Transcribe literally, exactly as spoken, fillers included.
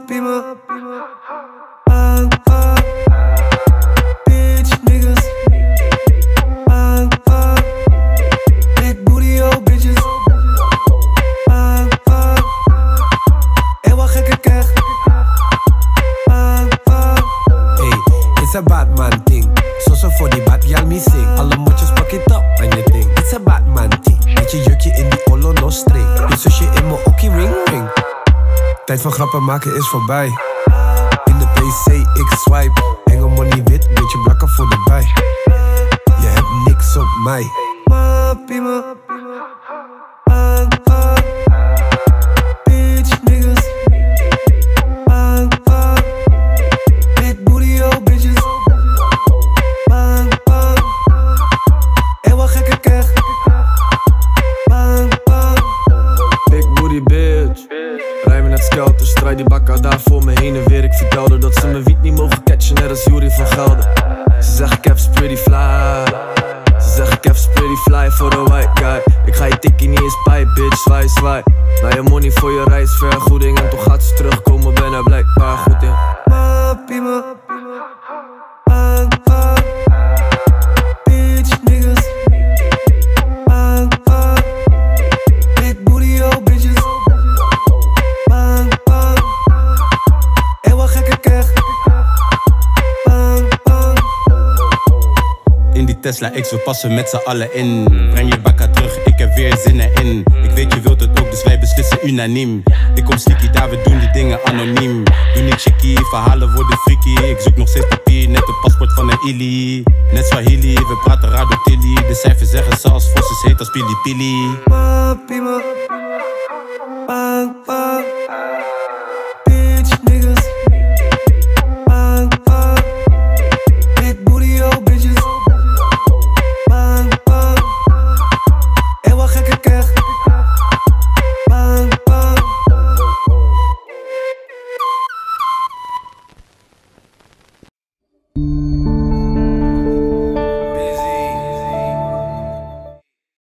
Pima. Bang, bang. Bitch niggas. Bang, bang. Big booty oh bitches. Bang, bang. Eeuwig gekke keg. Bang, bang. Hey, it's a Batman thing. So voor die bad girl me sing. Alle motjes pak it up aan je ding. It's a Batman thing. Met je jurkje in die olo no string. Je zusje in mijn okkie ring ring. Tijd van grappen maken is voorbij. In de P C ik swipe. Enge money wit, beetje blakken voor de bij. Je hebt niks op mij. Ma, Pima. Bang, bang. Bitch niggas. Bang, bang. Big booty oh bitches. Bang, bang. Eeuwig gekke keg. Bang, bang. Big booty bitch. Rijmen net skelters, draai die bakka daar voor me heen en weer. Ik vertelde dat ze mijn wiet niet mogen catchen, net als Jury van Gelder. Ze zeggen Kev's pretty fly. Ze zeggen Kev's pretty fly voor een white guy. Ik ga je tikkie niet eens bij, bitch, zwaai, zwaai. Na je money voor je reisvergoeding en toch gaat ze terugkomen, ben er blijkbaar goed in. Ma, Pima. Bang, bang. Bitch niggas. Bang, bang. Big booty oh bitches. Bang, bang. Eeuwig gekke keg. Bang, bang. In die Tesla X, we passen met z'n allen in. Breng je bakka terug, ik heb weer zin erin. Ik weet je wilt het ook, dus wij beslissen unaniem. Ik kom sneaky daar, we doen die dingen anoniem. Doe niet chickie, verhalen worden freaky. Ik zoek nog steeds papier, net een paspoort van een illy. Net Swahili, we praten Rado Tilly. De cijfers zeggen zelfs, Forces heet als Pili Pili. Ma, Pima. Bang,